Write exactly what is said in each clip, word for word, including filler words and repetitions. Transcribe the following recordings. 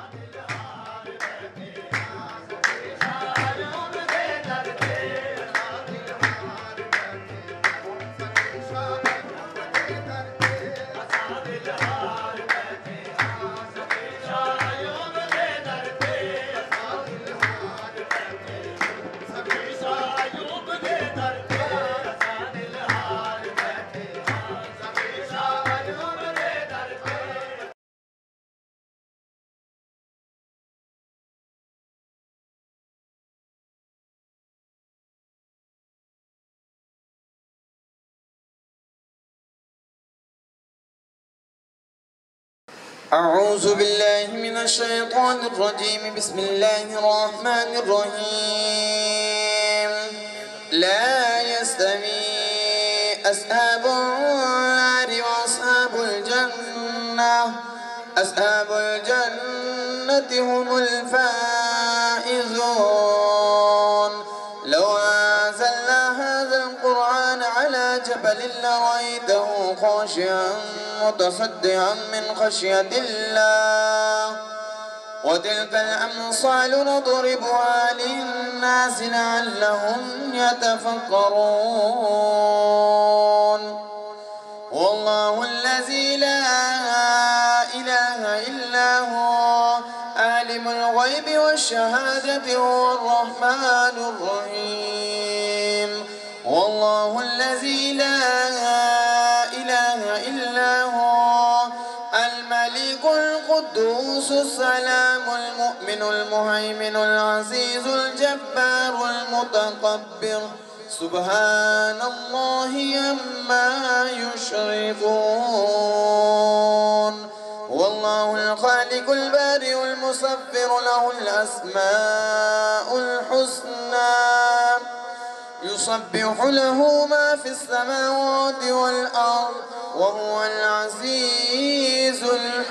أعوذ بالله من الشيطان الرجيم. بسم الله الرحمن الرحيم. لا يستوي أصحاب النار وأصحاب الجنة أصحاب الجنة هم الفائزون. لو أنزلنا هذا القرآن على جبل لرأيته خاشعا متصدعا من خشية الله. وتلك الأمثال نضربها للناس لعلهم يتفكرون. والله الذي لا إله إلا هو عالم الغيب والشهادة هو الرحمن الرحيم. والله الذي لا إله إلا هو الملك القدوس السلام المؤمن المهيمن العزيز الجبار المتكبر سبحان الله عما يشركون. والله الخالق البارئ المصور له الأسماء الحسنى يسبح له ما في السماوات والأرض وهو العزيز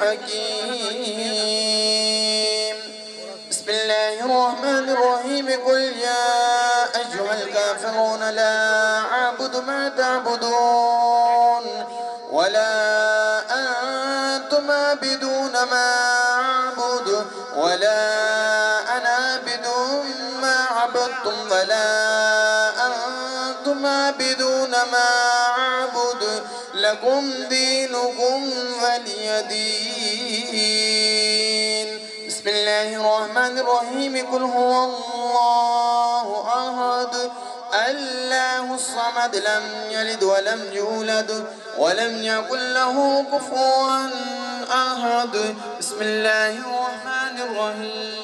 الحكيم. بسم الله الرحمن الرحيم. قل يا أيها الكافرون لا أعبد ما تعبدون ولا أنتم عابدون ما أعبد ولا أنا عابد ما عبدتم ولا أنتم عابدون ما أعبد لكم دينكم ولي دين. بسم الله الرحمن الرحيم. قل هو الله أحد الله الصمد لم يلد ولم يولد ولم يكن له كفوا أحد. بسم الله الرحمن الرحيم.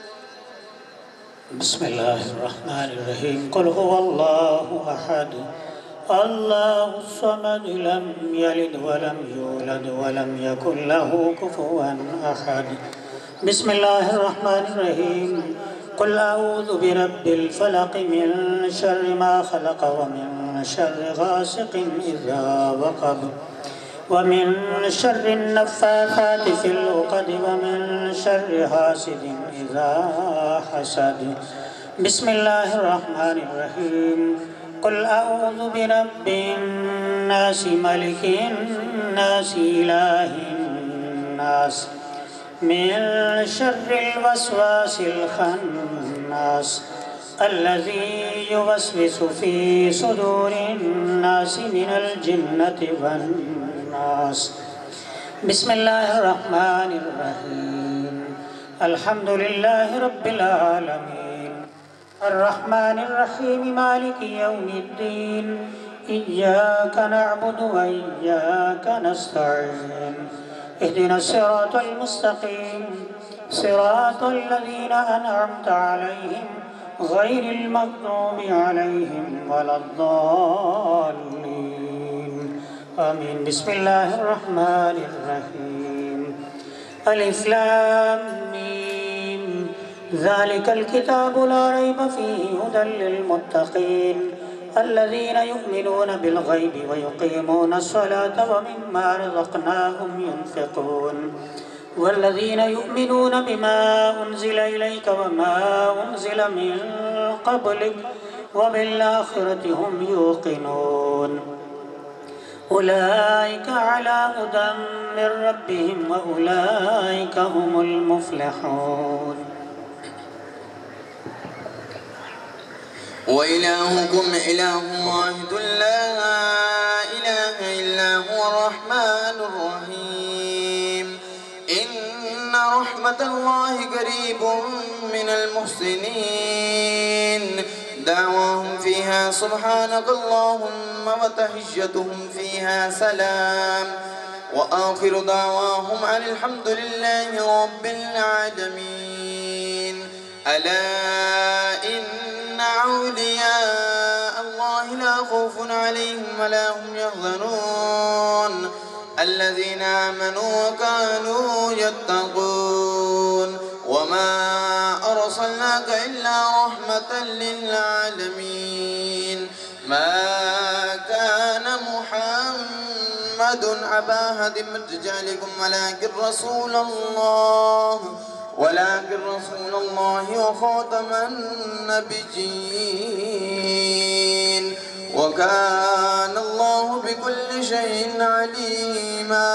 بسم الله الرحمن الرحيم. قل هو الله أحد الله الصمد لم يلد ولم يولد ولم يكن له كفوا أحد. بسم الله الرحمن الرحيم. قل أعوذ برب الفلق من شر ما خلق ومن شر غاسق إذا وقب ومن شر النفاثات في العقد ومن شر حاسد إذا حسد. بسم الله الرحمن الرحيم. قل أعوذ برب الناس ملك الناس إله الناس من شر الوسواس الخناس الذي يوسوس في صدور الناس من الجنة والناس. بسم الله الرحمن الرحيم. الحمد لله رب العالمين الرحمن الرحيم مالك يوم الدين إياك نعبد وإياك نستعين اهدنا الصراط المستقيم صراط الذين أنعمت عليهم غير المغضوب عليهم ولا الضالين آمين. بسم الله الرحمن الرحيم. ألف لام ميم ذلك الكتاب لا ريب فيه هدى للمتقين الذين يؤمنون بالغيب ويقيمون الصلاة ومما رزقناهم ينفقون والذين يؤمنون بما أنزل إليك وما أنزل من قبلك وبالآخرة هم يوقنون أولئك على هدى من ربهم وأولئك هم المفلحون. وإلهكم إله واحد لا إله إلا هو الرحمن الرحيم. إن رحمة الله قريب من المحسنين. دعواهم فيها سبحانك اللهم وتحيتهم فيها سلام وآخر دعواهم أن الحمد لله رب العالمين. ألا إن أولياء الله لا خوف عليهم ولا هم يحزنون الذين آمنوا وكانوا يتقون. وما أرسلناك إلا رحمة للعالمين. ما كان محمد أبا أحد من رجالكم ولكن رسول الله ولكن رسول الله وخاتم النبيين وكان الله بكل شيء عليما.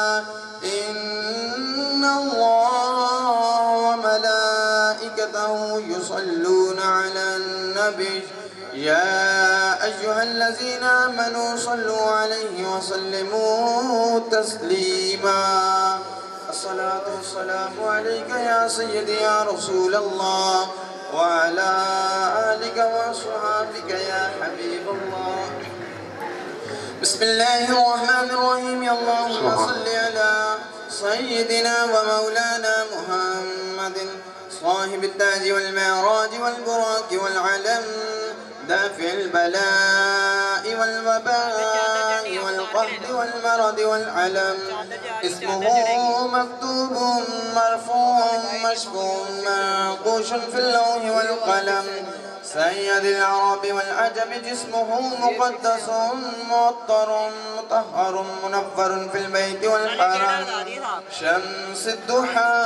إن الله وملائكته يصلون على النبي يا أيها الذين آمنوا صلوا عليه وسلموا تسليما. الصلاة والسلام عليك يا سيدي يا رسول الله وعلى آلك وأصحابك يا حبيب الله. بسم الله الرحمن الرحيم. اللهم صل على سيدنا ومولانا محمد صاحب التاج والمعراج والبراق والعلم دافع البلاء والوباء والقهد والمرض والعلم. اسمه مكتوب مرفوع مشفوع منقوش في اللوح والقلم. سيد العرب والعجم جسمه مقدس معطر مطهر منفر في البيت والحرم. شمس الضحى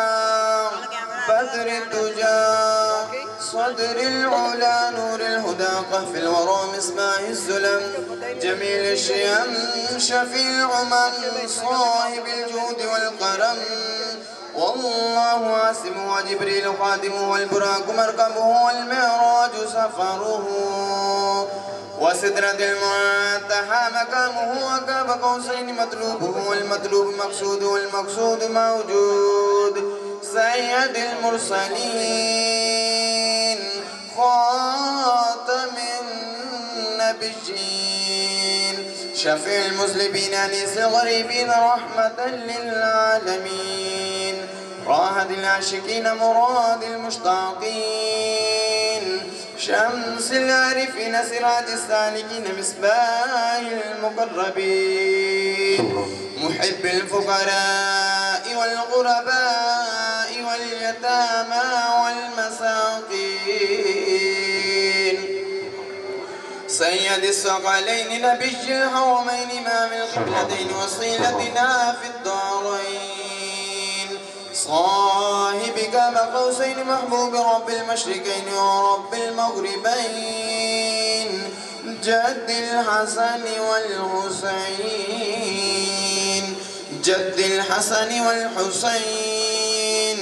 بدر الدجى صدر العلا نور الهدى قهف الورى مصباح السلم جميل الشيم شفي العمم صاحب الجود والكرم. والله عاصم وجبريل خادمه والبراق مركبه والمعراج سفره وسدرة المنتهى مقامه وقاب قوسين مطلوبه والمطلوب مقصود والمقصود موجود. سيد المرسلين خاتم النبيين شفيع المذنبين أنيس الغريبين رحمة للعالمين. راحة العاشقين مراد المشتاقين شمس العارفين سراج السالكين مصباح المقربين. محب الفقراء والغرباء واليتامى والمساكين. سيد الثقلين نبي الحرمين إمام القبلتين وصيلتنا في الدارين. صاحب كاب قوسين محبوب رب المشرقين ورب المغربين. جد الحسن والحسين جد الحسن والحسين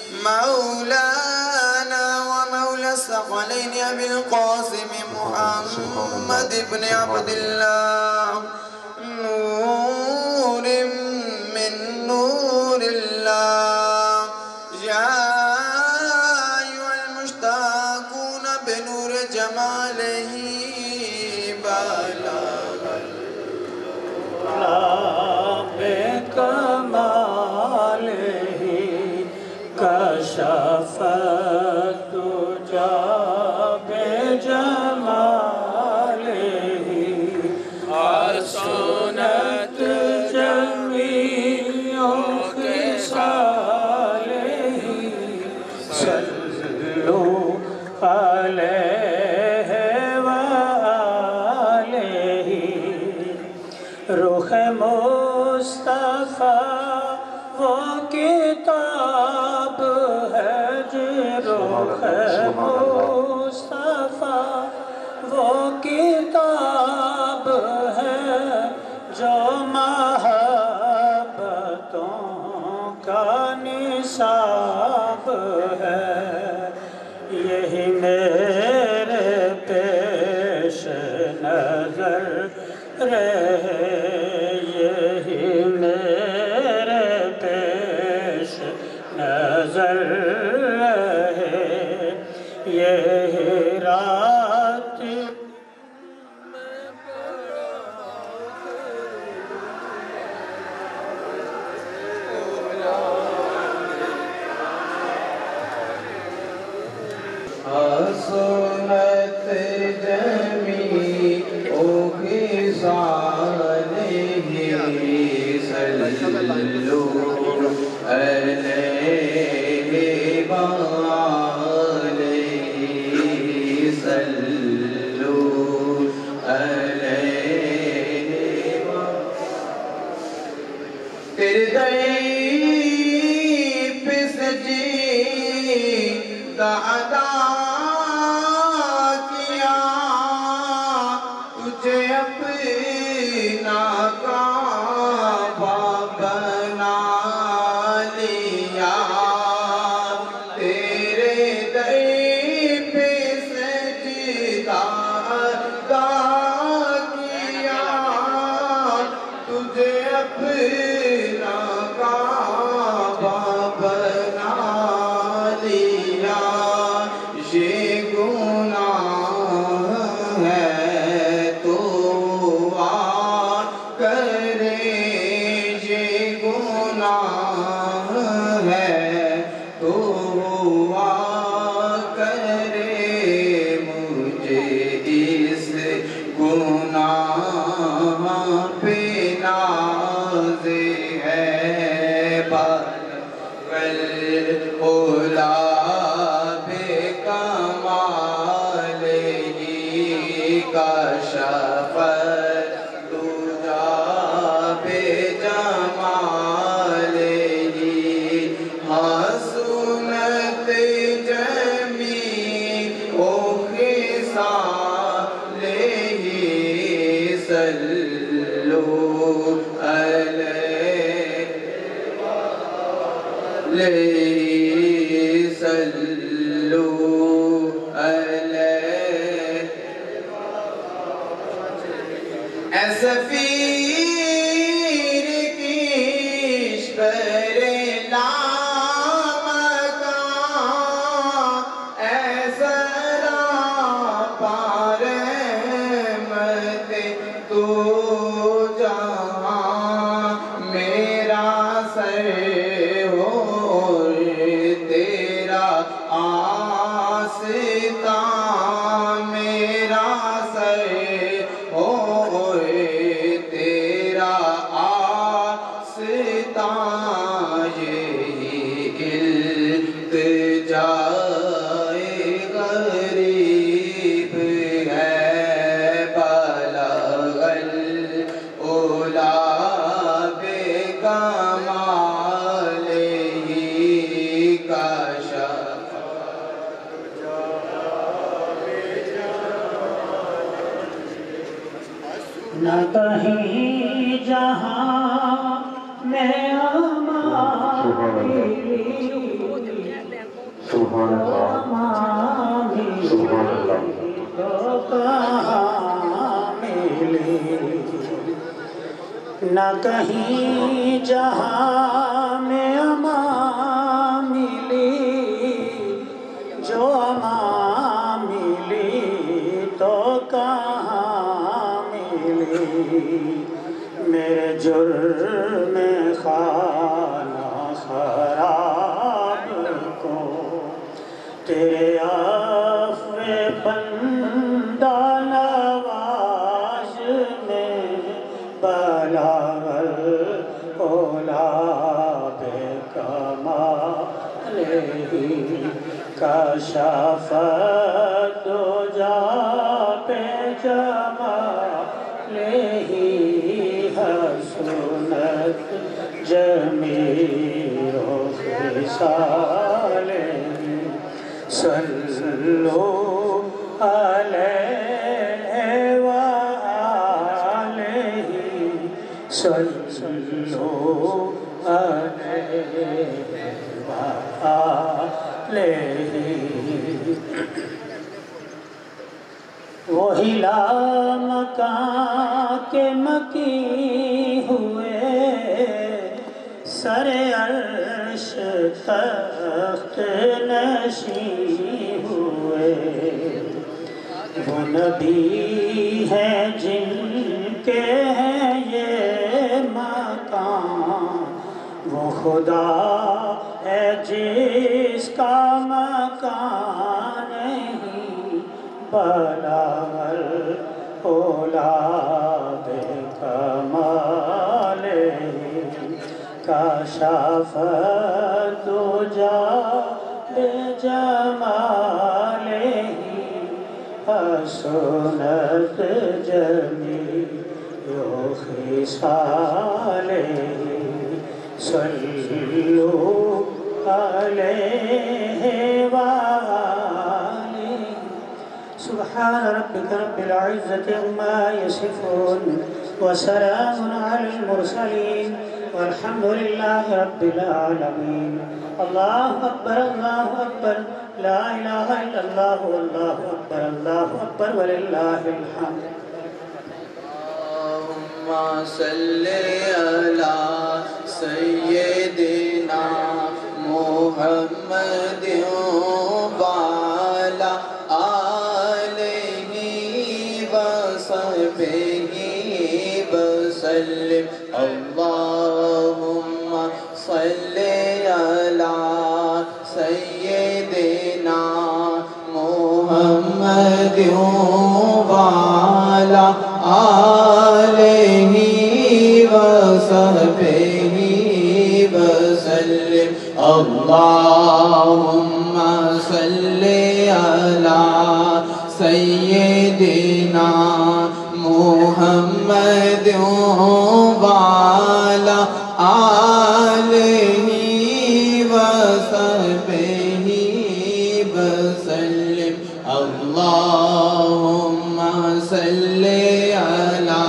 مولانا ومولى الثقلين أبي القاسم محمد بن عبد الله نور من نور الله. يا أيها المشتاقون بنور جماله بكماله كشف الدجى بجماله حسنت جميع خصاله. صلوا عليه وآله. روح मुस्तफ़ा वो किताब है जो रूह मुस्तफ़ा वो किताब है किताब है, यही मेरे पेश नजर रहे, यही मेरे पेश नजर रहे, यही रात सुनत जमी ओ साले सल्लू अलैहि वालैहि सल्लू अलैहि तेरे दई पे सजी दादा किया, तुझे अपना काबा बना लिया, तेरे दर पे सजदा किया, तुझे अपना काबा बना लिया, ये गुनाह है तो आ करे, ये गुनाह है तो आ करे, मुझे इस गुनाह पे नाज़ है, बल ओला का शफ़क़त तुझा बेजमाली, हसूनत जमी ओ खिसालेही सल्लू अलैहि सल्लू सफीर की पर लामका ऐसा पार मत तो जहाँ मेरा सर हो तेरा आस्था, मेरा सर हो तेरा आस्था, यही इल्तिजाए गरीब है, बलगल ओला बेकमालिही का न कहीं जहाँ मैं अमानी सुभान अल्लाह सुभान अल्लाह तो कहाँ मिली, न कहीं जहाँ में अमा मिली, जो अमा मिली तो कहाँ मिली, मेरे जुर्म खाना खराब को तेरे आफ़े बंदा नवाज में बलागल ओला बेकमालिही का शफ़क़त दुजा पे जमालिही, हसूनत जमील खिसालेही सल्लू अलैहि वालेही सल्लू अलैहि। आलेही वही लामकां के मकी हुए सरे अर्श तख्त नशी हुए। वो नबी है जिनके हैं ये मकान, वो खुदा है जिसका मकान नहीं बलावल औलाद कमाले काशाफ दुजा बेजमाले हसनत जमी यो खिसाले सल्लु अलैहि वाले। सुब्हान रब्बिका रब्बिल इज़्ज़ति अम्मा यसिफून व सलामुन अलल मुरसलीन वल्हम्दुलिल्लाहि रब्बिल आलमीन। अल्लाहु अकबर अल्लाहु अकबर ला इलाहा इल्लल्लाह अल्लाहु अकबर अल्लाहु अकबर वलिल्लाहिल हम्द। अल्लाहुम्मा सल्ली अला सय्यिदिना मुहम्मदिन वाला आलिहि वसहबिहि वसल्लिम। अल्लाहुम्मा सल्ली अला सय्यिदिना मुहम्मदिन वाला आलिहि वसहबिहि वसल्लिम। अल्लाहुम्मा सल्ली अला सय्यिदिना मुहम्मदिन वाला आलिहि वसहबिहि वसल्लिम। अल्लाहुम्मा सल्ली अला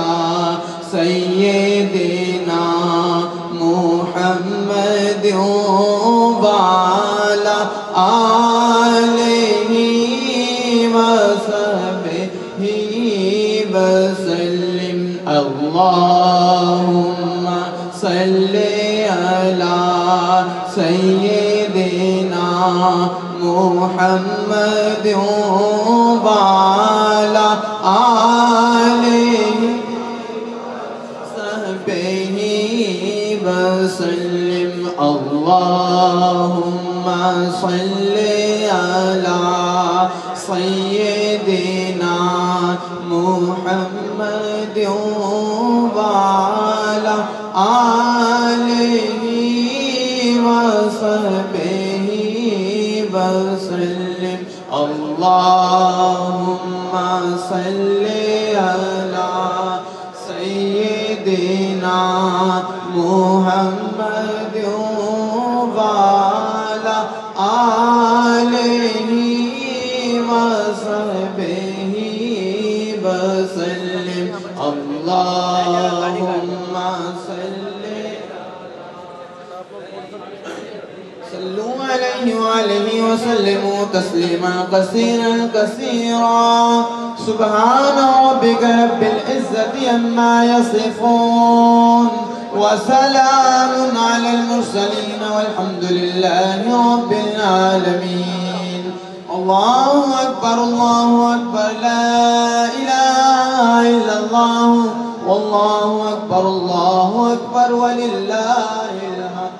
सय्यिदिना मुहम्मदिन वाला आलिहि वसहबिहि वसल्लिम। अल्लाहुम्मा सल्ली अला सय्यिदिना मुहम्मदिन वाला आलिहि वसहबिहि वसल्लिम। अल्लाहुम्मा सल्ली अला सय्यिदिना मुहम्मदिन वाला आलिहि वसहबिहि वसल्लिम। अल्लाहुम्मा सल्ली अला सय्यिदिना मुहम्मदिन वाला आलिहि वसहबिहि वसल्लिम। अल्लाहुम्मा सल्ली सल्लु अलैहि वालिहि वसल्लिमु तस्लीमा कसीरन कसीरा। सुब्हान रब्बिका रब्बिल इज़्ज़ति अम्मा यसिफून व सलामुन अलल मुरसलीन वल्हम्दुलिल्लाहि रब्बिल आलमीन। अल्लाहु अकबर अल्लाहु अकबर ला इलाहा इल्लल्लाह वल्लाहु अकबर अल्लाहु अकबर वलिल्लाहिल हम्द।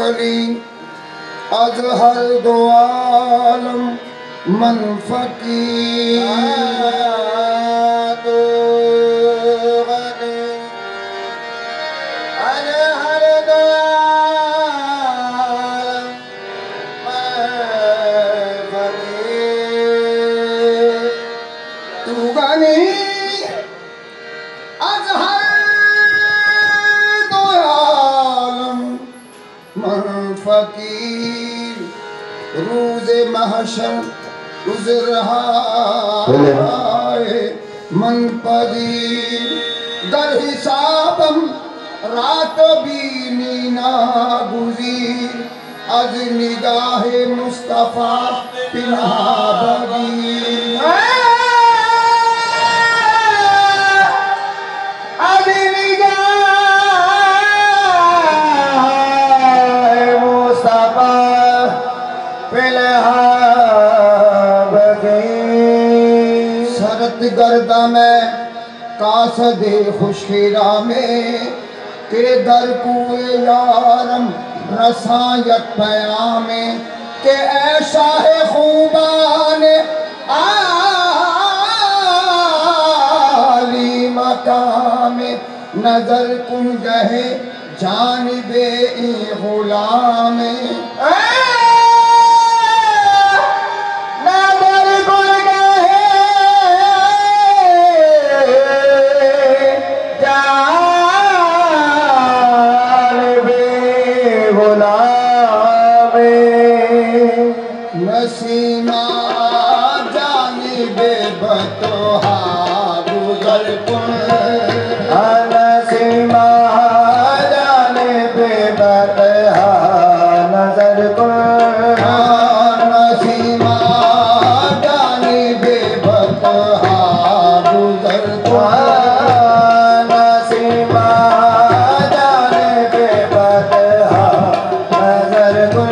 वली अज हर दो आलम मन फकीर रोज़े महशर गुज़र रहा है मन पदीर दर हिसाबम रात भी नीना गुज़ीर अज निगाहे मुस्तफ़ा पिना बगीर अज निगाहे मुस्तफ़ा सरत गर्दा में कासदे खुशखीरा में के दर कुए यारम रसायत पयामे के ऐसा है खूबान आली मकाम नजर कुन गहे जानिबे गुलाम नसीमा जानिबे बतोहा गुजर कुन नसीमा जानिबे बतहा नजर कुन नसीमा जानिबे बतहा गुजर कुन नसीमा जानिबे बतहा नजर कुन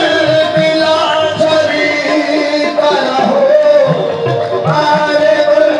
Hare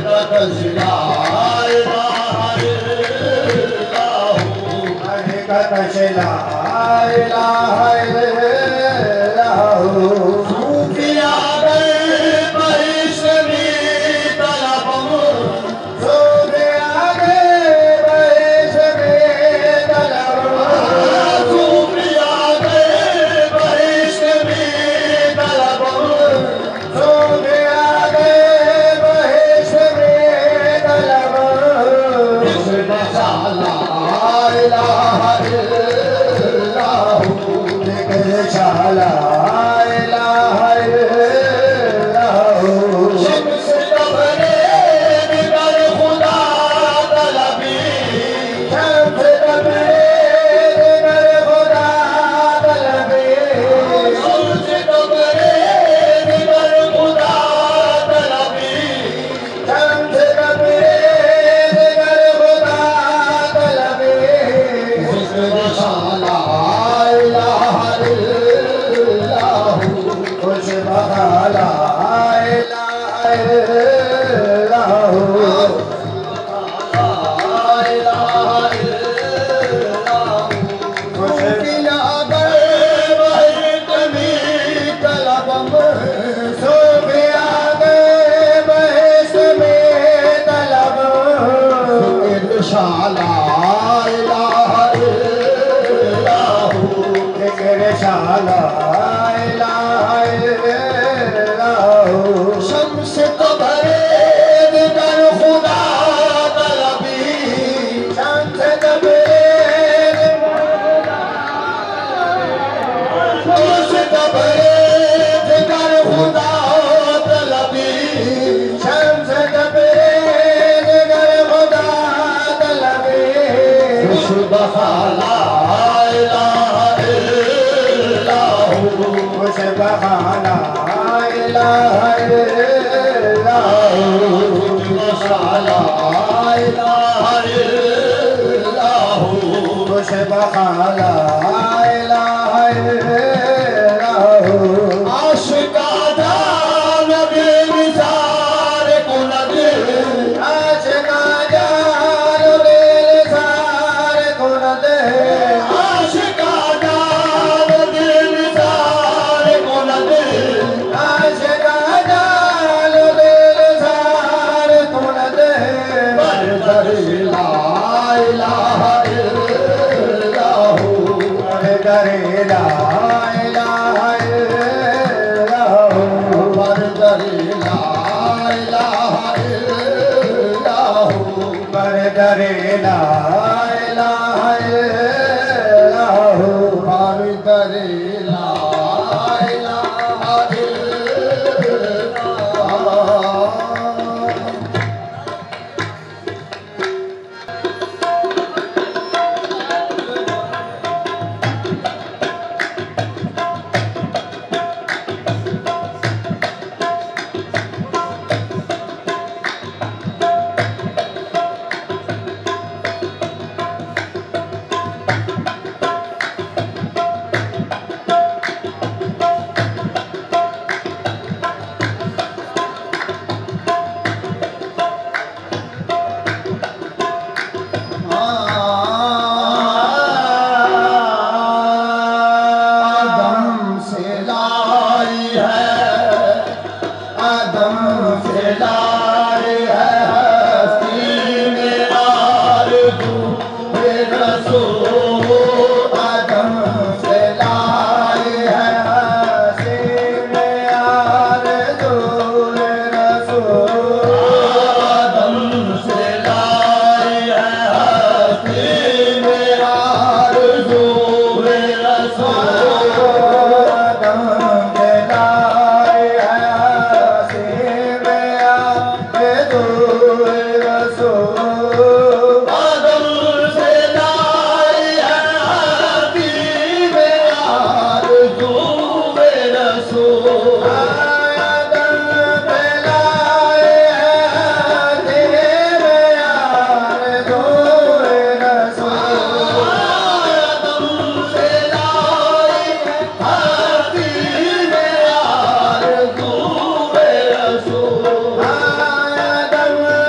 Adam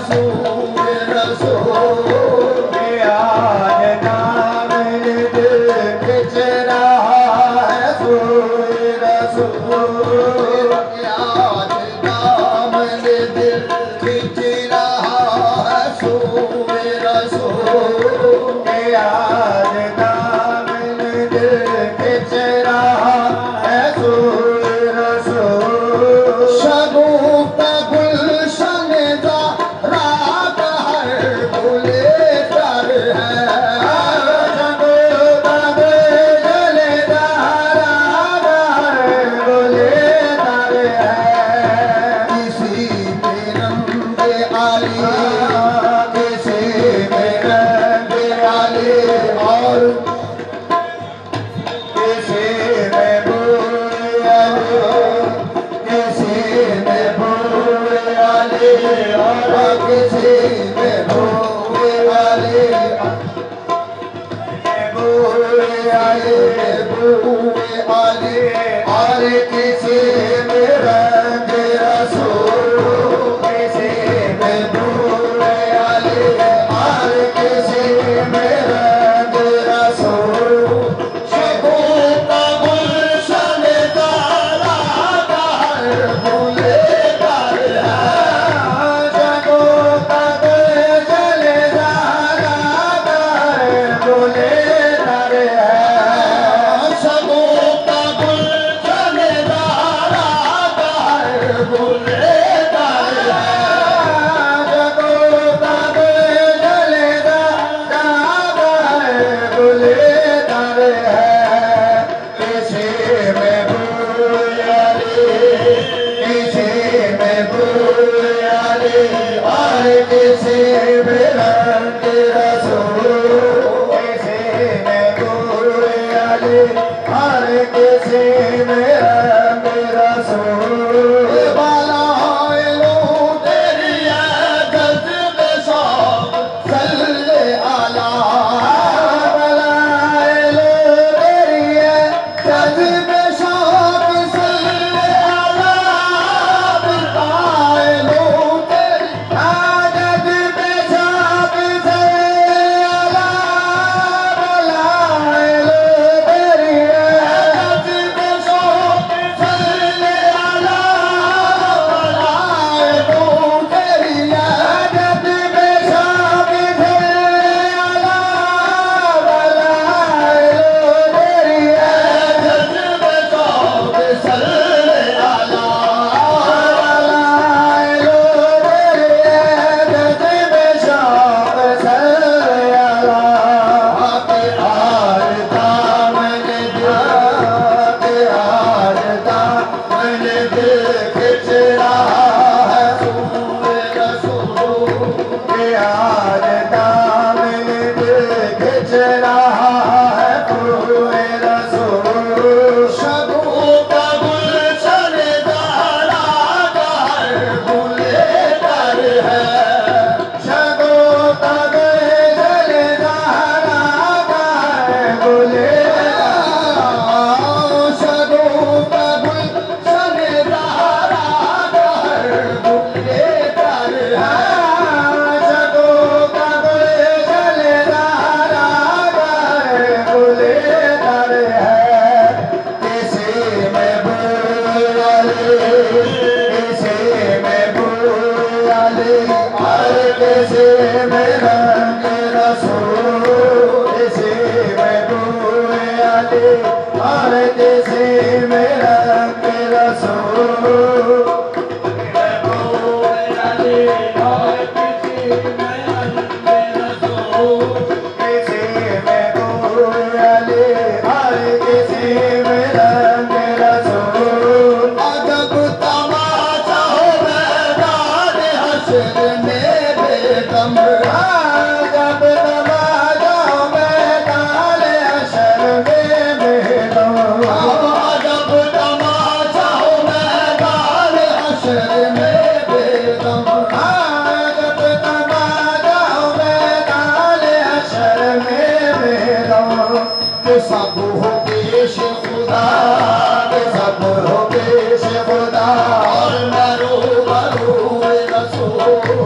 खुदा और मरो मरो रसूल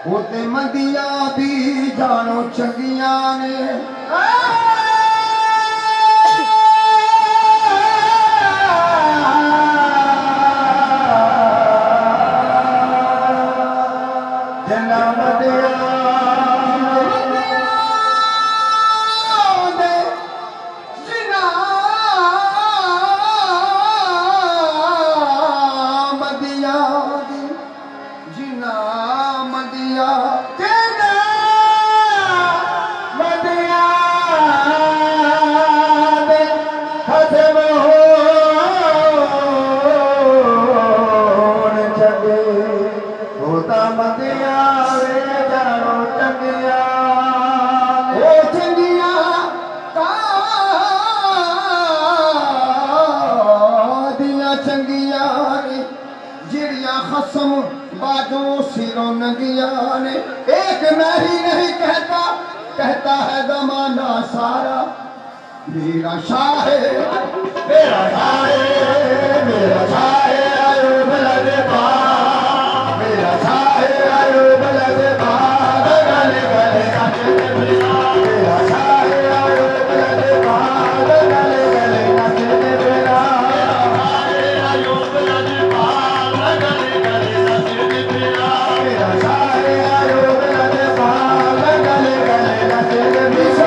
उते मंदिया भी जानो चंगिया ने एक मैं ही नहीं कहता, कहता है जमाना सारा। मेरा शाह है, मेरा शाह है, मेरा शाह है अयूब लदफा, मेरा शाह है अयूब लदफा, गले गले नाचते बिना। मेरा शाह है अयूब लदफा, गले गले नाचते बिना। मेरा शाह है अयूब लदफा, गले गले नाचते बिना। मेरा शाह है अयूब लदफा, गले गले नाचते बिना।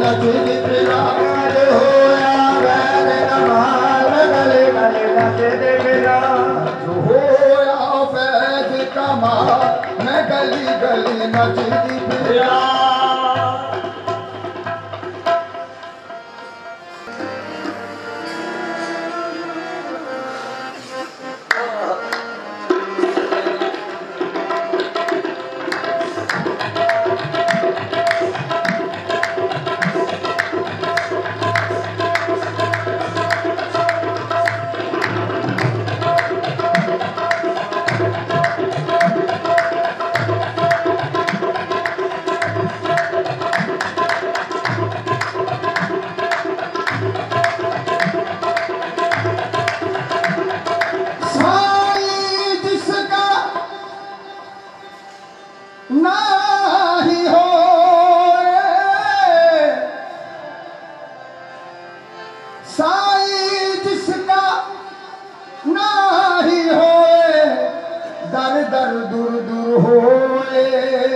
नचदी फिरा होया वैद कमाल गले गले नचदी फिरा होया वैद कमाल मैं गली गली नचदी फिरा नाही हो साई जिसका नाही हो दर दर दूर दूर होए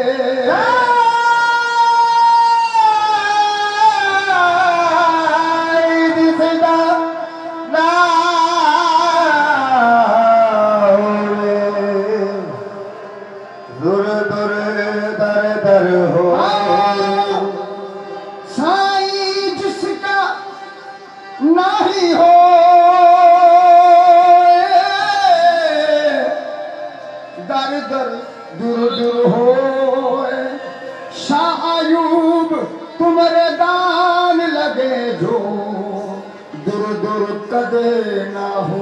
जिसका ना दूर दूर दर दर हो साई जिसका नहीं हो दर दर दूर दूर हो शाह अयूब तुम्हारे दान लगे जो दूर दूर कदे ना हो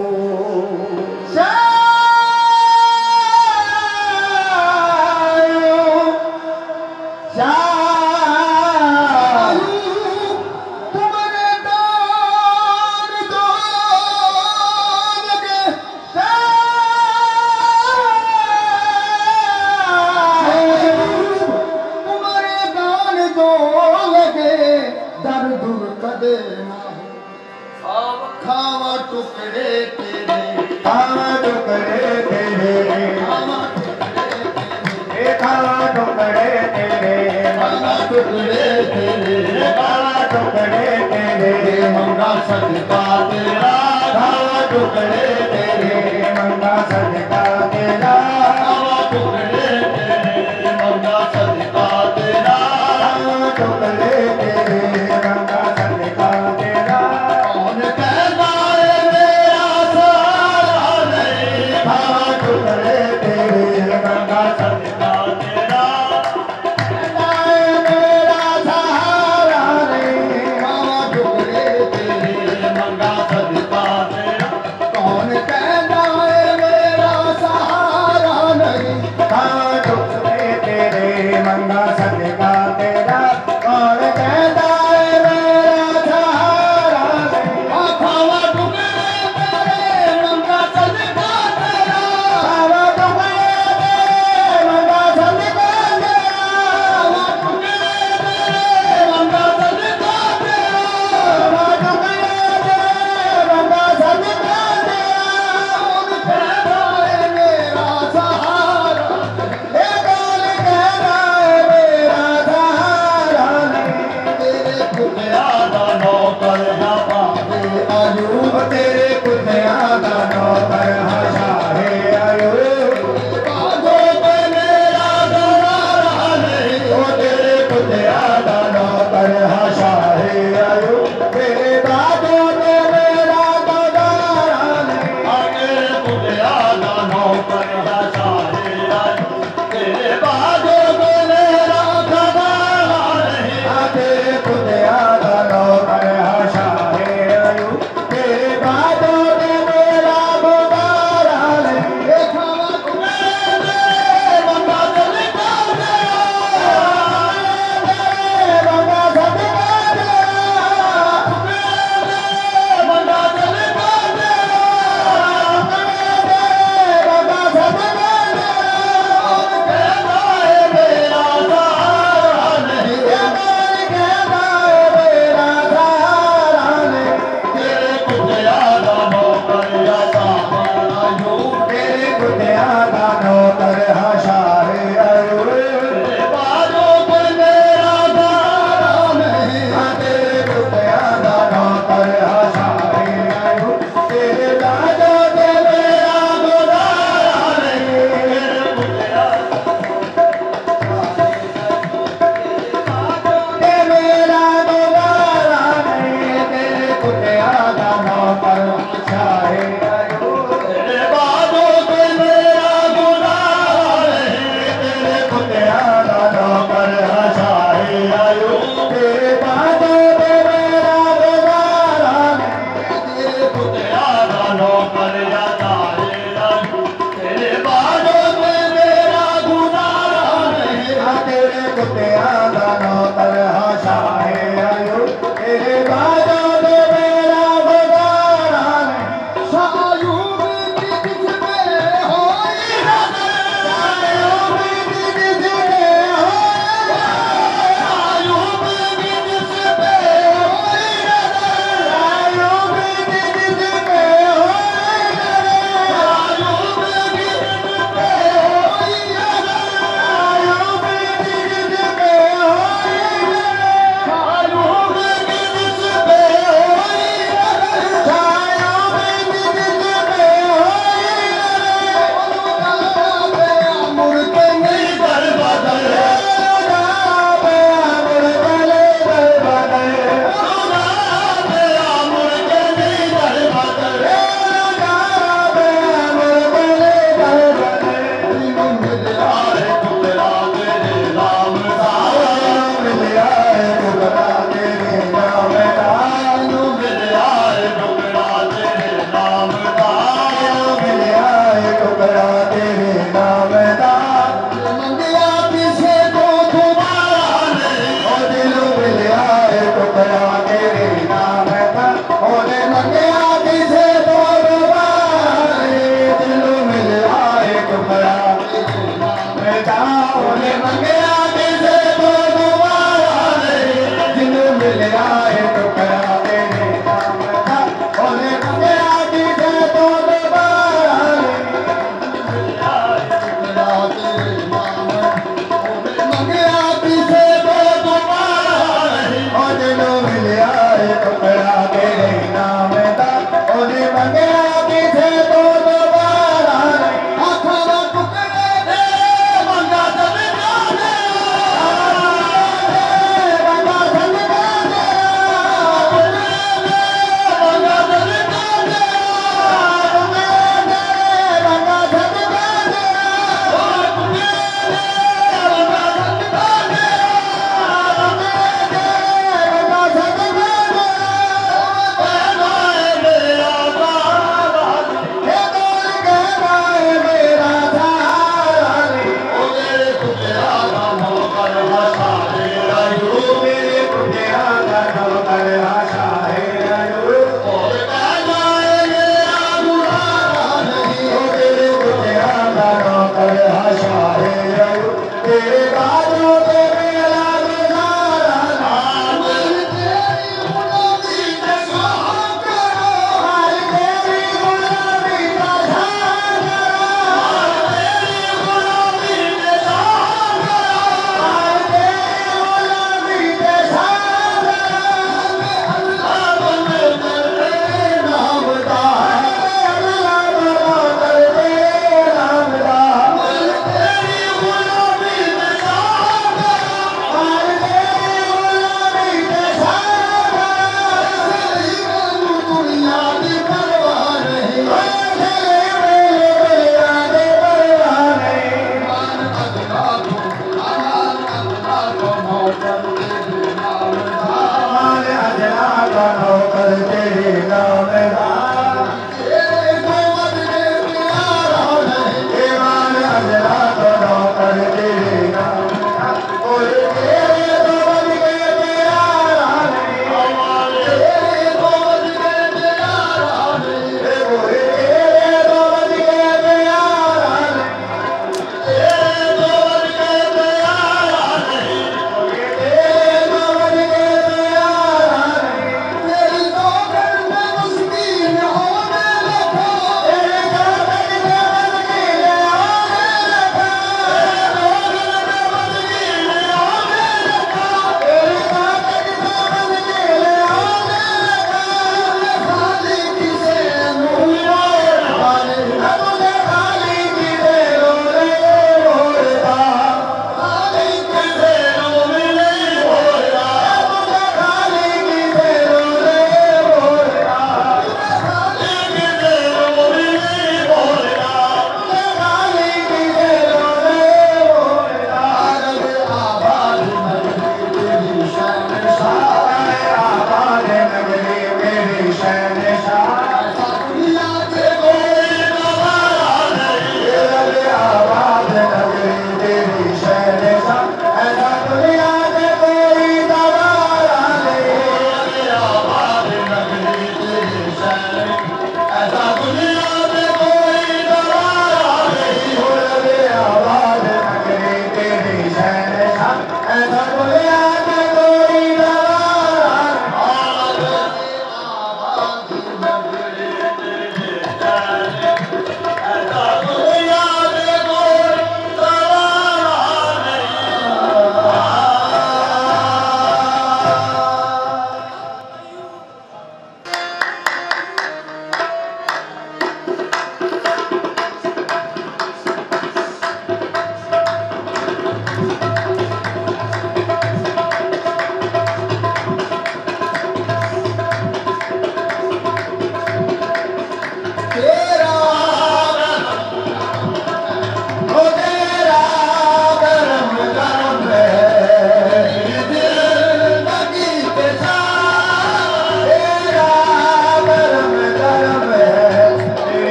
तुम्हारे दान दो लगे तुम्हारे दान दो लगे दर दूर कदे ना हो खावा टुकड़े तेरे खावा टुकड़े तेरे खावा खावा टुकड़े तेरे खावा टुकड़े तेरे खावा टुकड़े तेरे मंगा सदका तेरा खावा टुकड़े तेरे मंगा सदका तेरा खावा टुकड़े तेरे मंगा सदका तेरा खावा टुकड़े तेरे मंगा सदका तेरा कौन कहता है मेरा सहारा नहीं खावा टुकड़े तेरे मंगा सदका तेरा मेरा सहारा नहीं खावा टुकड़े तेरे मंगा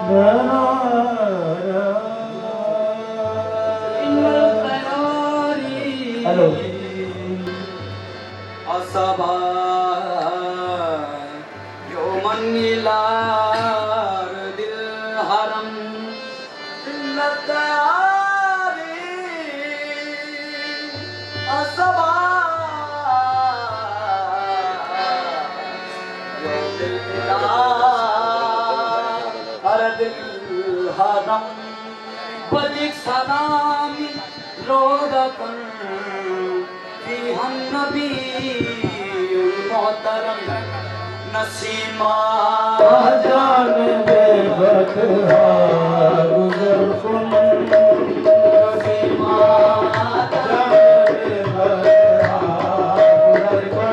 हेलो असभा यो मनिलार दिल हरम दिलतारी असभा यो दिलदार दिल हरम बलिक सलाम रोदकन हम नबी मोहतरम नसीमा जान दे बखा गुजर कुन नसीमा जान दे बखा गुजर कुन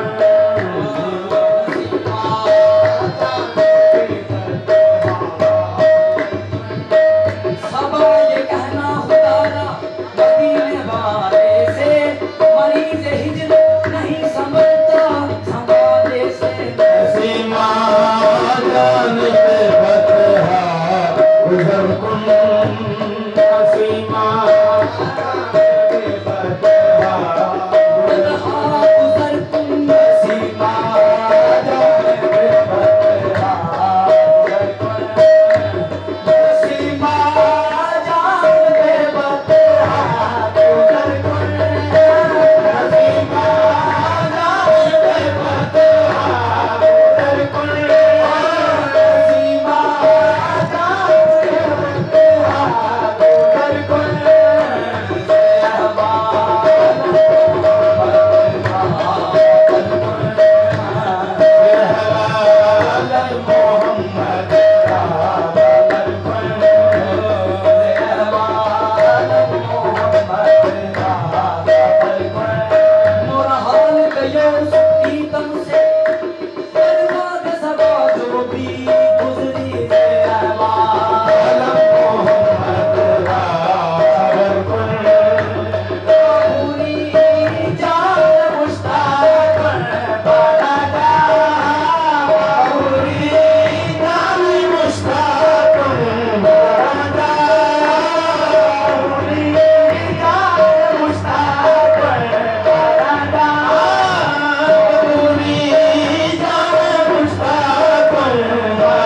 सबा ये कहना खुदारा मदीने वाले से मरीज हिजर नहीं समझता संभाले से नसीमा जान दे बखा गुजर कुन नसीमा दे बखा गुजर कुन नसीमा जान दे बखा गुजर कुन नसीमा जान दे बखा गुजर कुन नसीमा जान दे बखा गुजर कुन नसीमा जान दे बखा गुजर कुन मोरा हाल कयो प्रीतम से बर्बाद सबा जो भी गुजरी है पूरी जान मुश्ताक बड़ा पूरी जान मुश्ताक बड़ा पूरी जान मुश्ताक बड़ा पूरी जान मुश्ताक बड़ा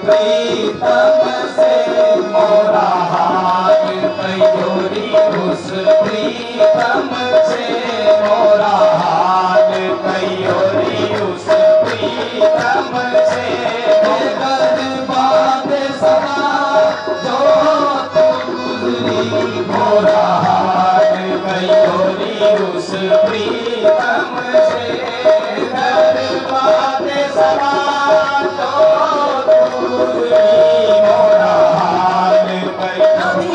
प्रीतम से मोरा हाथ कयोरी उस प्रीतम से मोरा हाथ कयोरी उस प्रीतम से कर बात सदा जो तू गुजरी मोरा हाथ कयोरी उस प्रीतम से कर बात सदा जो तू गुजरी मोरा हाथ कयोरी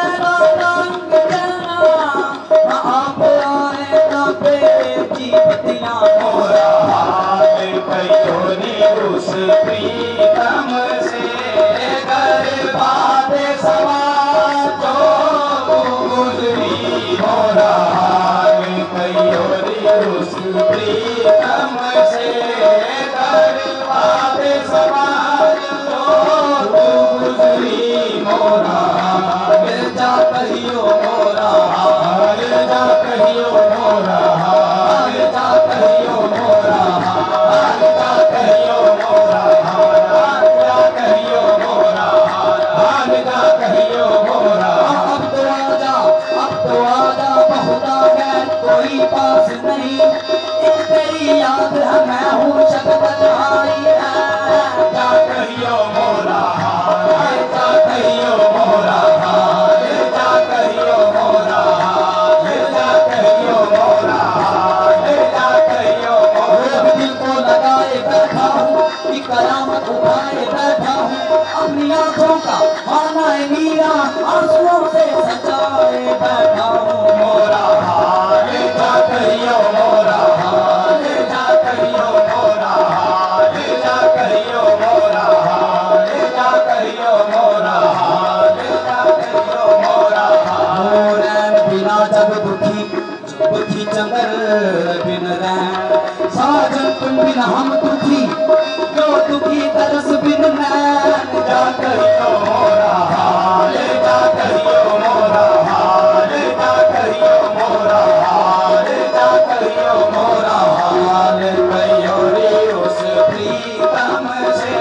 मोरा हाथ कयोरी उस प्रीतम से कर बात सवा जो तू गुजरी मोरा हाथ कयोरी उस प्रीतम से कर बात सवा जो तू गुजरी मोरा हाथ जा कहियो मोरा हाथ जा कहियो मोरा हाथ जा कहियो मोरा हाथ जा कहियो मोरा हाथ जा कहियो मोरा हाथ जा कहियो मोरा अब तो आजा अब तो आजा बहुता है कोई पास नहीं एक तेरी याद है मैं हूँ शक्ल आई है जा कहियो मोरा हाथ जा कहियो मोरा हाथ जा कहियो मोरा हाथ जा कहियो मोरा हाथ जा कहियो मोरा दिल को लगाए बैठा हूँ कि कयामत उठाए बैठा हूँ अपनी आंखों का माना है मीरा आंसुओं से सजाए बैठा हूँ मोरा हाथ जा कहियो मोरा हाथ जा कहियो मोरा हाथ जा कहियो मोरा हाथ जा कहियो मोरा हाथ जा कहियो मोरा हाथ मोरैन बिना जब दुखी दुखी जंगल बिन रैन साजन तुम बिन हम दुखी जो दुखी तरस बिन नैन जा कहियो मोरा हाथ जा कहियो मोरा हाथ जा कहियो मोरा हाथ जा कहियो मोरा हाथ कयोरी उस प्रीतम से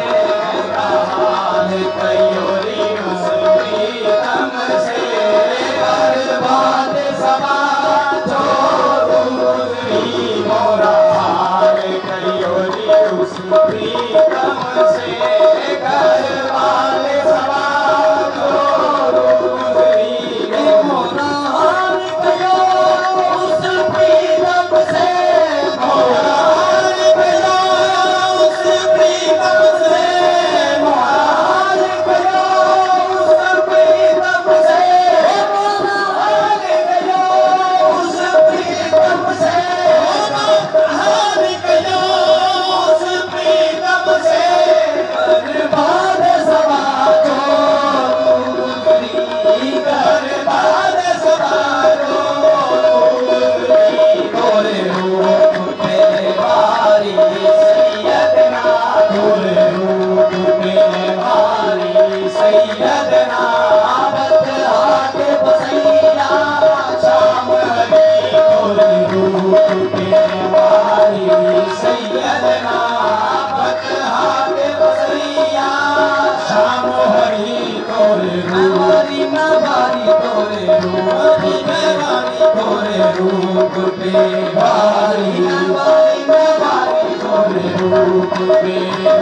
हाथ कयोरी उस प्रीतम से कर बात सवा जो तू गुजरी मोरा हाथ कयोरी उस प्रीतम से कर बात सवा जो तू गुजरी मोरा हाल कयो उस प्रीतम से मोरा हाथ कयो उस प्रीतम से मोरा हाथ कयो उस प्रीतम से मोरा हाथ कयो उस प्रीतम से मोरा हाथ कयो उस प्रीतम से कर बात सवा जो तू गुजरी कर बात सवा जो तू गुजरी तोरे रूप तेरे बारी सैयदना तोरे रूप तेरे बारी सैयदना बतला के बसैया शाम हरी तोरे रूप तेरे बारी सैयदना बतला के बसैया शाम हरी तोरे रूप हमारी नवारी तोरे रूप तोरे रूप पे भारी नवारी नवारी तोरे रूप पे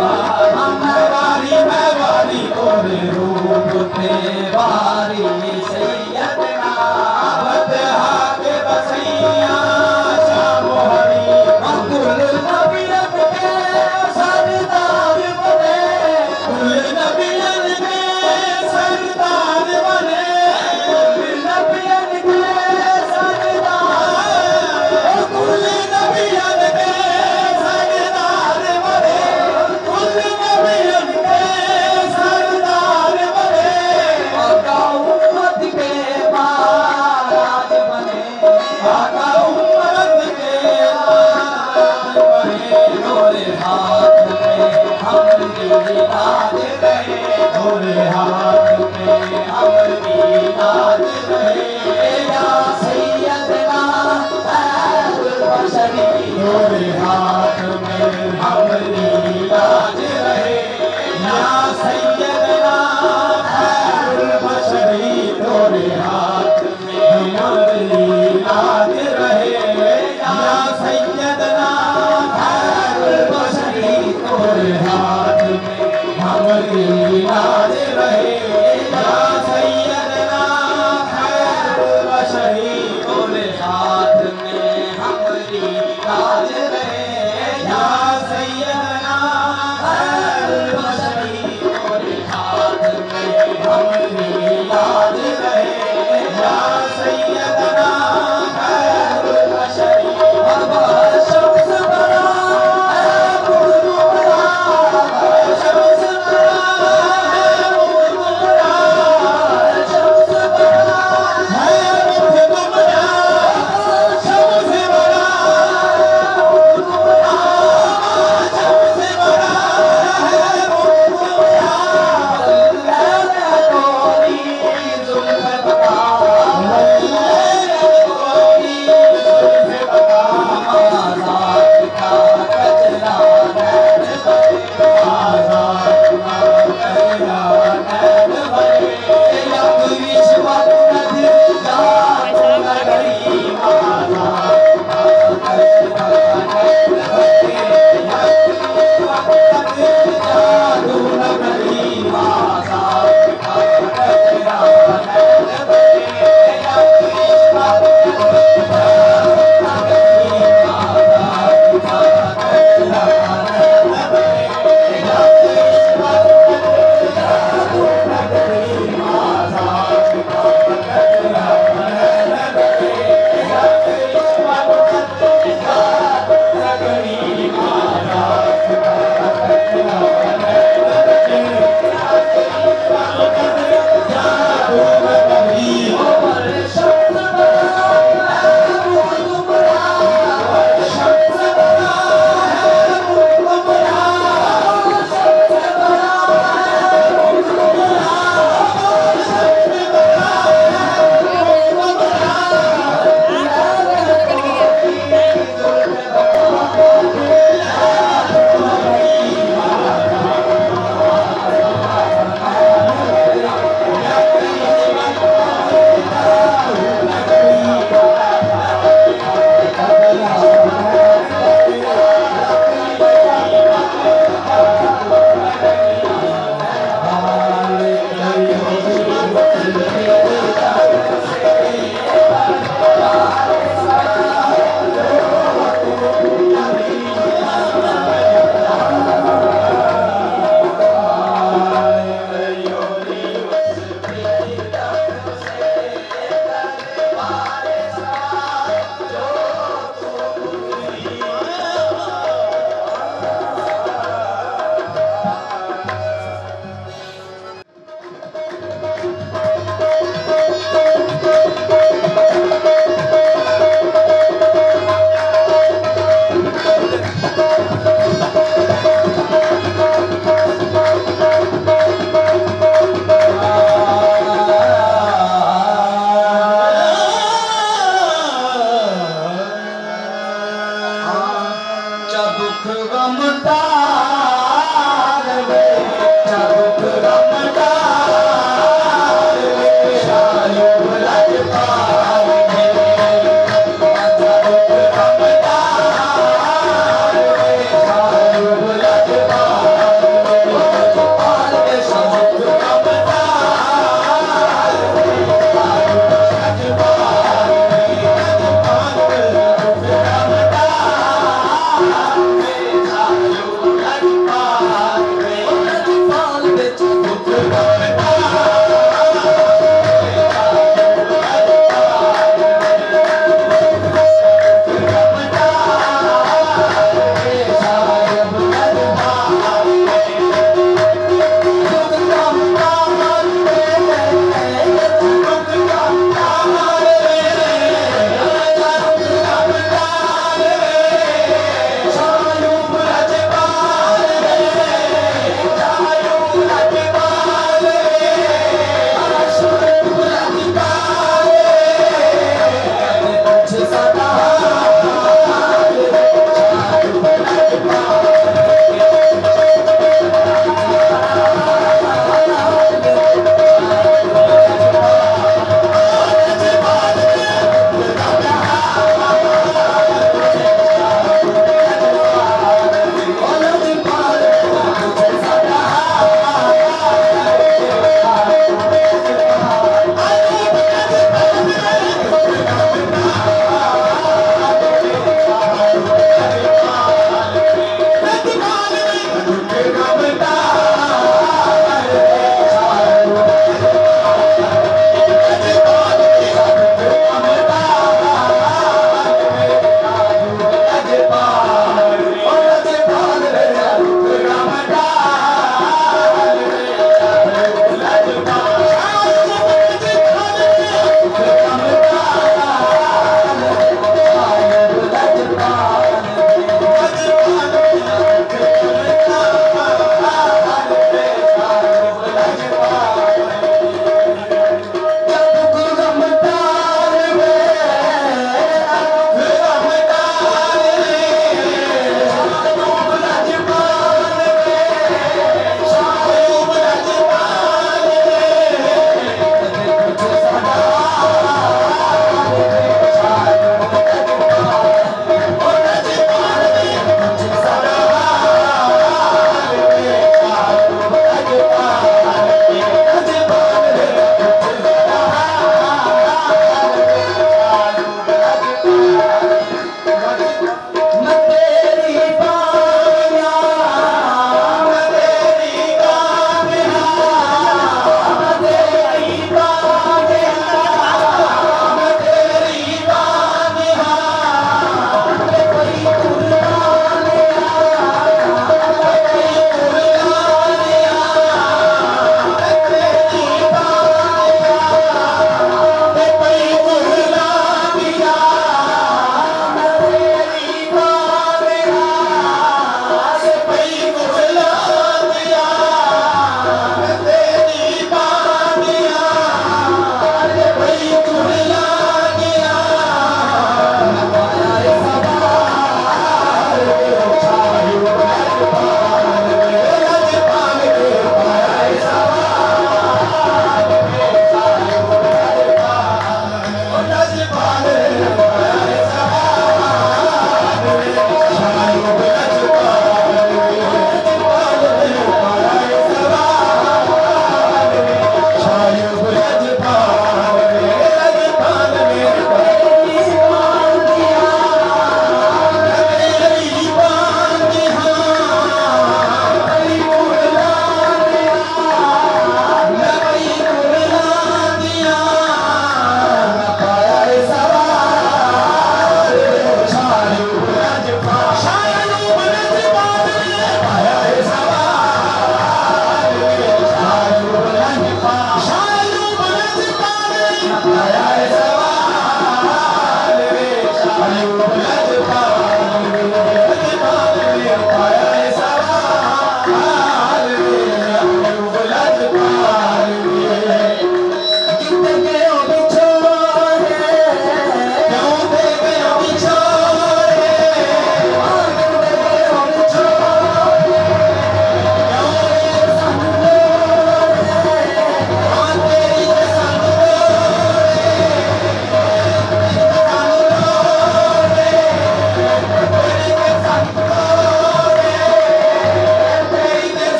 भारी भारी तोरे रूप पे भारी सैयदना बतहा के बसैया शाम हरी कुल नबियत के सरदार बने कुल नबियन के सरदार बने कुल नबियत के सरदार कुल नबियन के सरदार बने कुल नबियन के सरदार बने आका उम्मत के महाराज बने आका उम्मत के महाराज बने तोरे हाथ में हमरी लाज रहे तोरे हाथ में अमरी लाज रहे या सैयदना ऐल बशरी तोरे हाथ में अमरी लाज रहे या हमारी याद रहे या सैयदना खैरुल बशरी तोरे हाथ में हमारी याद रहे या सैयदना खैरुल बशरी तोरे हाथ में हमारी याद रहे या सैयदना खैरुल बशरी तोरे हाथ में हमारी याद रहे या सैयदना खैरुल बशरी बाबा शम्स बड़ा है मुर्तज़ा शम्स बड़ा है मुर्तज़ा शम्स बड़ा है मुर्तज़ा शम्स बड़ा मुर्तज़ा शम्स बड़ा है मुर्तज़ा अल्लाह तोरी जुल्फ़ बता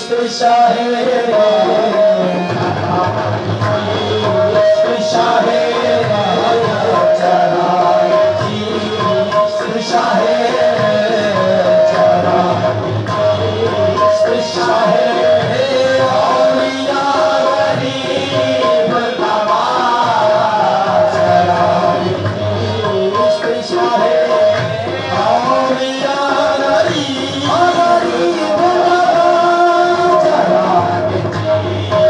शाह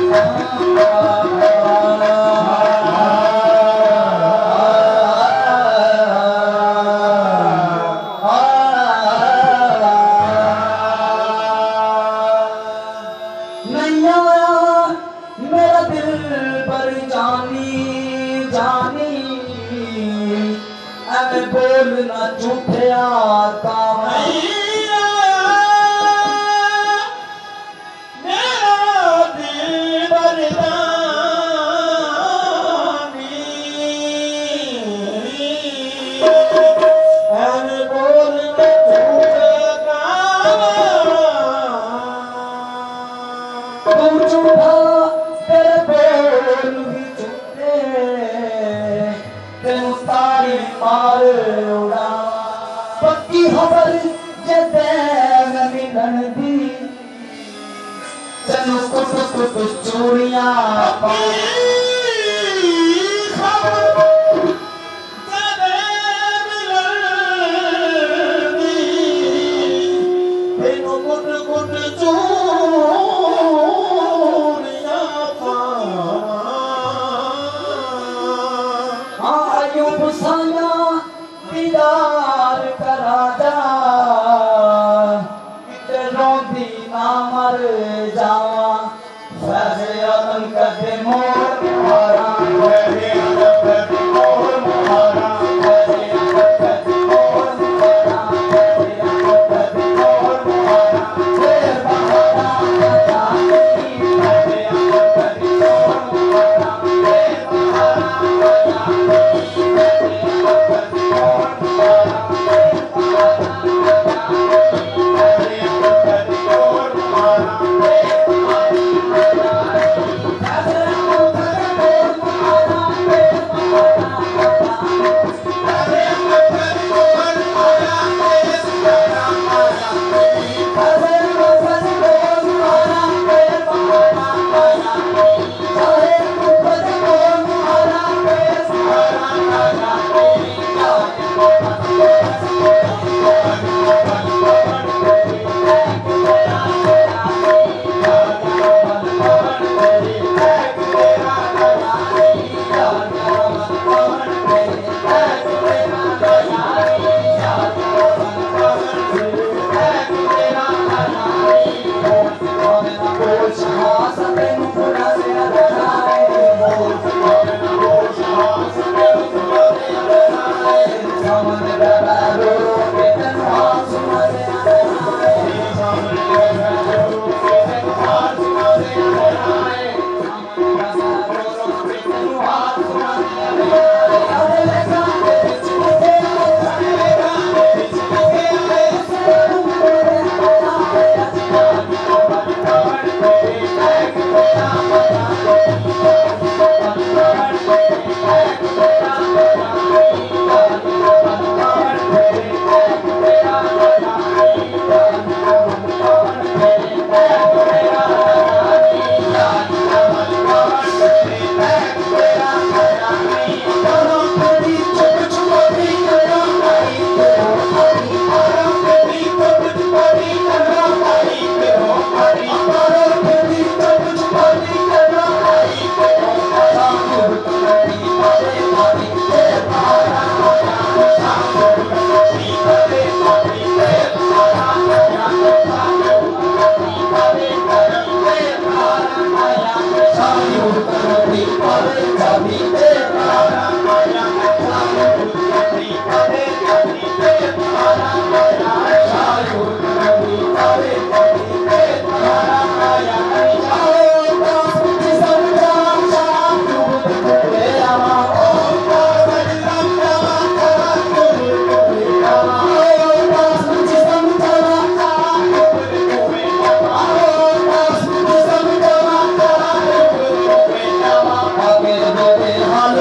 हाल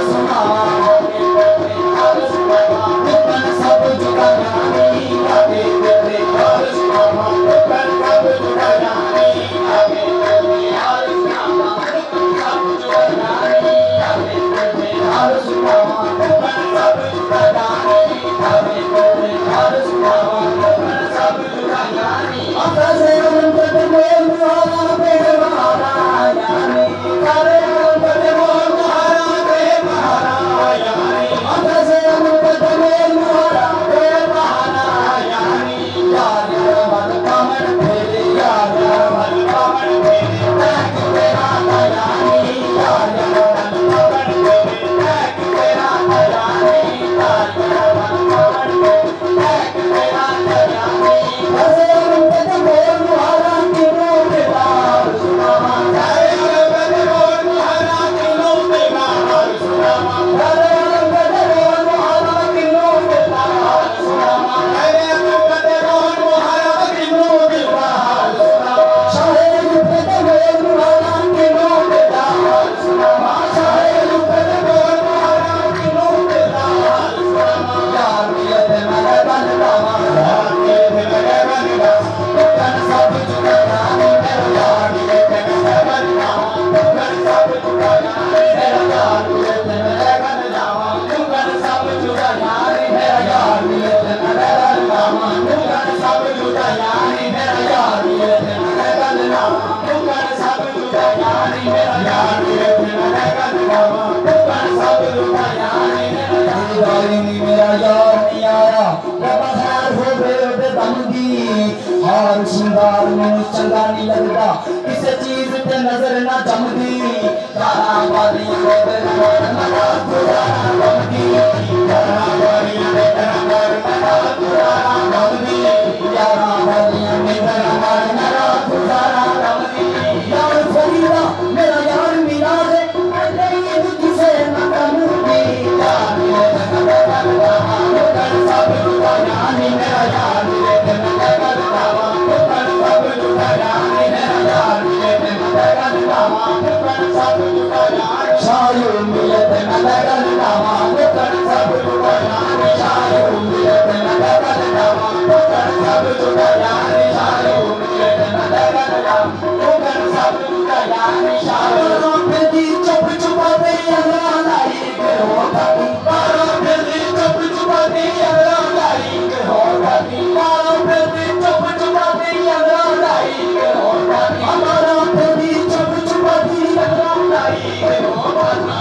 चंगा नहीं लगता किसी चीज पे नजर ना जमदी यारा वालियां दे दरबार मना गुजारा जमदी यारा वालियां दे दरबार मना गुजारा जमदी यारा वालियां दे दरबार मना गुजारा जमदी यार फरीदा मेरा यार मिला दे तेरी किसे ना करूंगी यार मेरे तक करता वो कर सब लुटा जानी मेरा यार मेरे तक करता वो कर सब लुटा जानी मेरा यार मेरे तक करता वो कर सब लुटा जानी शायू मेरे तक करता वो कर सब लुटा जानी शायू मेरे तक करता वो कर सब लुटा जानी शायू मेरे तक करता वो कर सब लुटा जानी शायू मेरी चुप चुपा तेरी अल्लाह लाई करो ताकि पारो मेरी चुप चुपा तेरी अल्लाह लाई करो ताकि पारो मेरी चुप चुपा तेरी अल्लाह लाई करो ताकि हमारा मेरी चुप चुपा तेरी अल्लाह लाई करो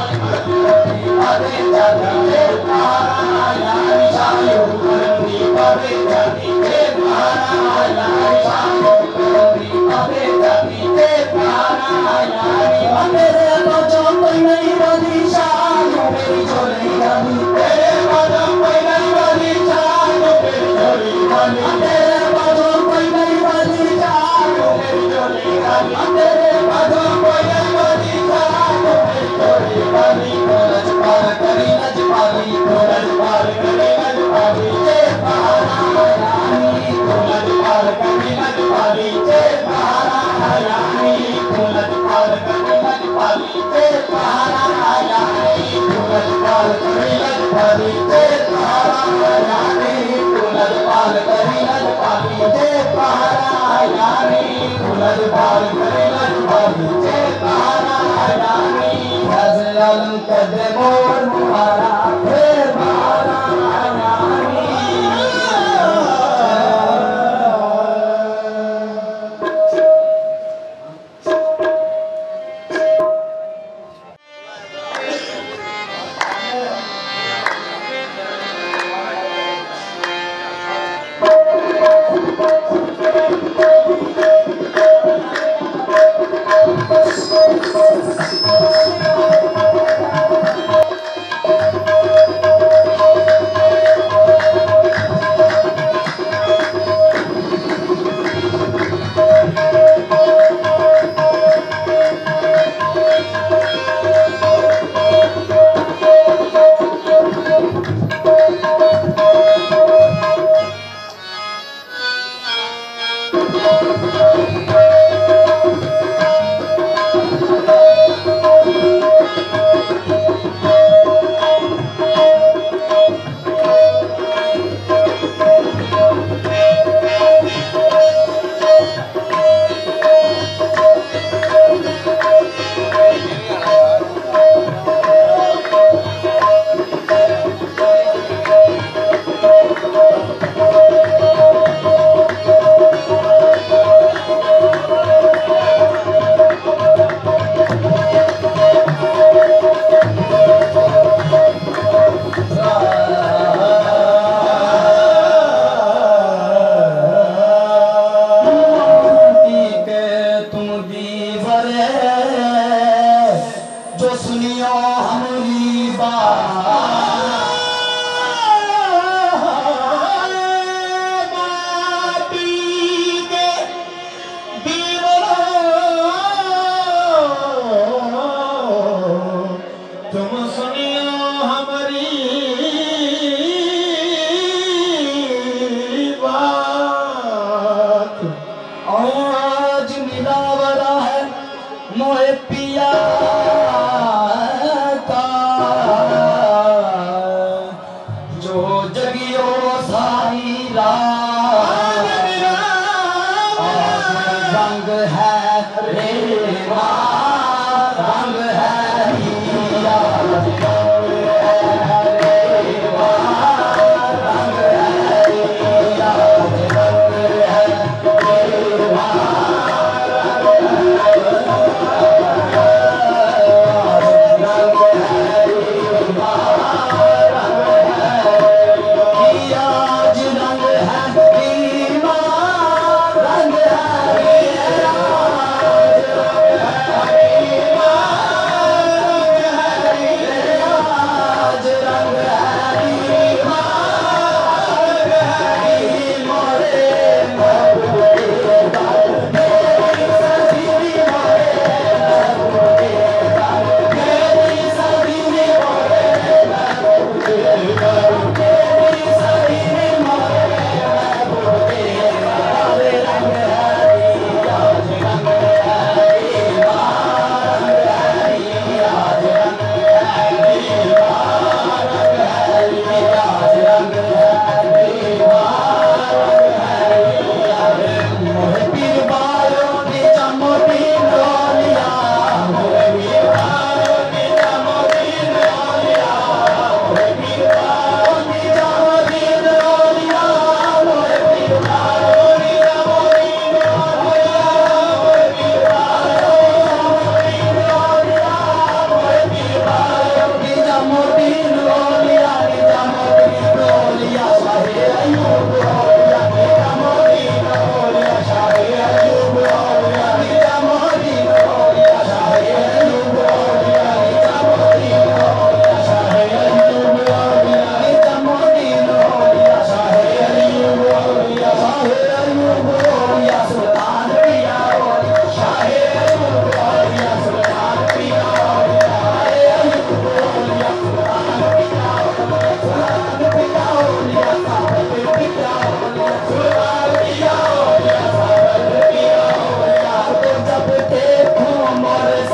ताकि आदे जाती है तारा यार शायू करनी आदे जाती है तारा यार शायू करनी आदे जाती है तारा यार मेरे बाजों कोई नहीं वाली शायू मेरी झोली वाली तेरे बाजों कोई नहीं वाली शायू मेरी झोली वाली तेरे बाजों कोई नहीं वाली शायू मेरी झोली वाली तेरे बाजों कोई नहीं वाली शायू मेरी झोली वाली लज पार करी लज पाली लज पार करी लज पाली जे पहाड़ा यानी लज पार करी लज पाली जे पहाड़ा यानी लज पार करी लज पाली जे पहाड़ा यानी लज पार करी लज पाली जे पहाड़ा यानी लज पार करी लज पाली जे पहाड़ा यानी लज पार करी लज पाली जे पहाड़ा यानी हज़रत कदे मोर मुहारा फिर पहाड़ा यानी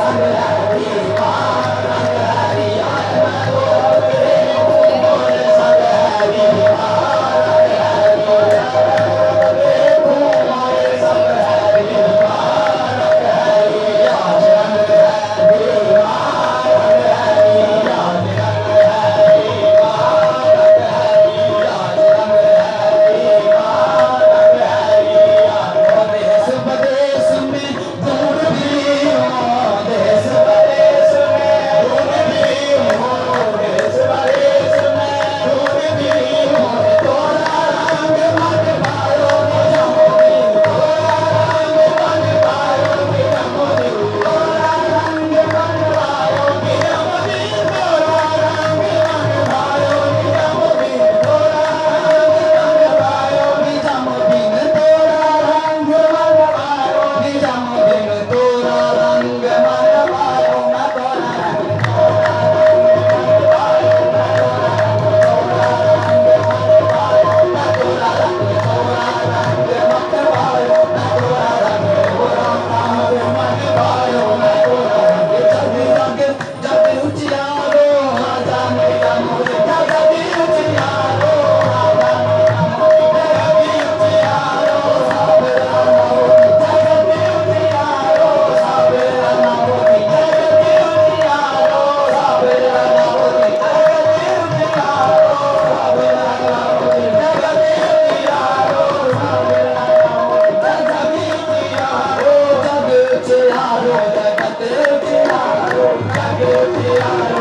Yeah.